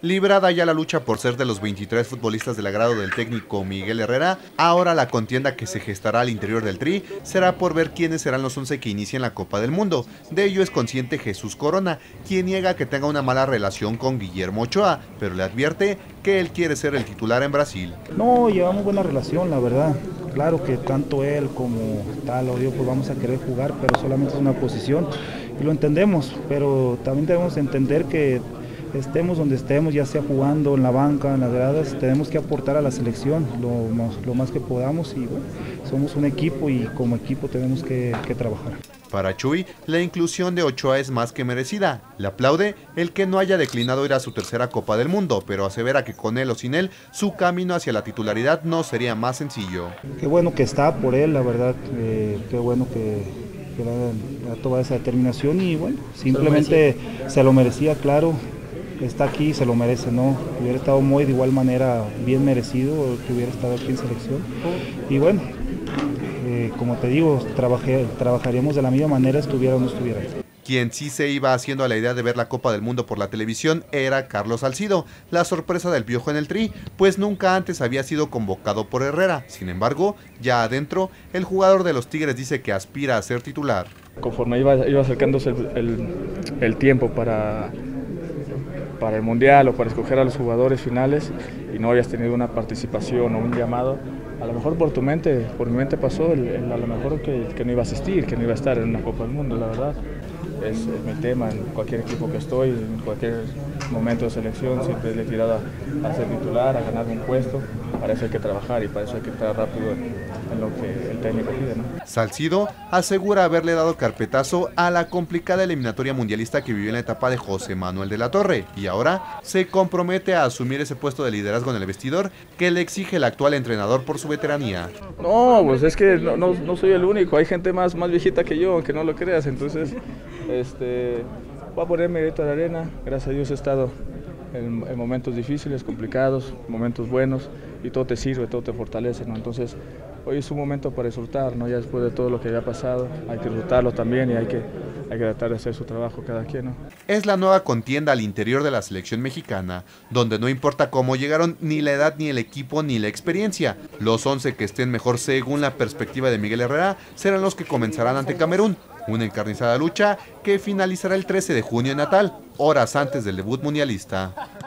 Librada ya la lucha por ser de los 23 futbolistas del agrado del técnico Miguel Herrera, ahora la contienda que se gestará al interior del Tri será por ver quiénes serán los 11 que inician la Copa del Mundo. De ello es consciente Jesús Corona, quien niega que tenga una mala relación con Guillermo Ochoa, pero le advierte que él quiere ser el titular en Brasil. No, llevamos buena relación, la verdad. Claro que tanto él como tal o yo pues vamos a querer jugar, pero solamente es una posición y lo entendemos, pero también debemos entender que estemos donde estemos, ya sea jugando en la banca, en las gradas, tenemos que aportar a la selección lo más que podamos y bueno, somos un equipo y como equipo tenemos que trabajar. Para Chuy, la inclusión de Ochoa es más que merecida. Le aplaude el que no haya declinado ir a su tercera Copa del Mundo, pero asevera que con él o sin él, su camino hacia la titularidad no sería más sencillo. Qué bueno que está por él, la verdad, qué bueno que ha tomado esa determinación y bueno, simplemente se lo merecía, claro. Está aquí, se lo merece, ¿no? Hubiera estado muy de igual manera bien merecido que hubiera estado aquí en selección. Y bueno, como te digo, trabajaríamos de la misma manera estuviera o no estuviera. Quien sí se iba haciendo a la idea de ver la Copa del Mundo por la televisión era Carlos Salcido, la sorpresa del Piojo en el Tri, pues nunca antes había sido convocado por Herrera. Sin embargo, ya adentro, el jugador de los Tigres dice que aspira a ser titular. Conforme iba acercándose el tiempo para el Mundial o para escoger a los jugadores finales y no habías tenido una participación o un llamado, a lo mejor por mi mente pasó a lo mejor que no iba a asistir, que no iba a estar en una Copa del Mundo, la verdad. Es mi tema en cualquier equipo que estoy, en cualquier momento de selección, siempre le he tirado a ser titular, a ganar un puesto. Para eso hay que trabajar y para eso hay que estar rápido en lo que el técnico pide, ¿no? Salcido asegura haberle dado carpetazo a la complicada eliminatoria mundialista que vivió en la etapa de José Manuel de la Torre y ahora se compromete a asumir ese puesto de liderazgo en el vestidor que le exige el actual entrenador por su veteranía. No, pues es que no soy el único, hay gente más viejita que yo, aunque no lo creas, entonces voy a ponerme grito a la arena. Gracias a Dios he estado en momentos difíciles, complicados, momentos buenos y todo te sirve, todo te fortalece, ¿no? Entonces hoy es un momento para disfrutar, ¿no? Ya después de todo lo que había pasado, hay que disfrutarlo también y hay que tratar de hacer su trabajo cada quien, ¿no? Es la nueva contienda al interior de la selección mexicana, donde no importa cómo llegaron ni la edad, ni el equipo, ni la experiencia. Los 11 que estén mejor según la perspectiva de Miguel Herrera serán los que comenzarán ante Camerún. Una encarnizada lucha que finalizará el 13 de junio en Natal, horas antes del debut mundialista.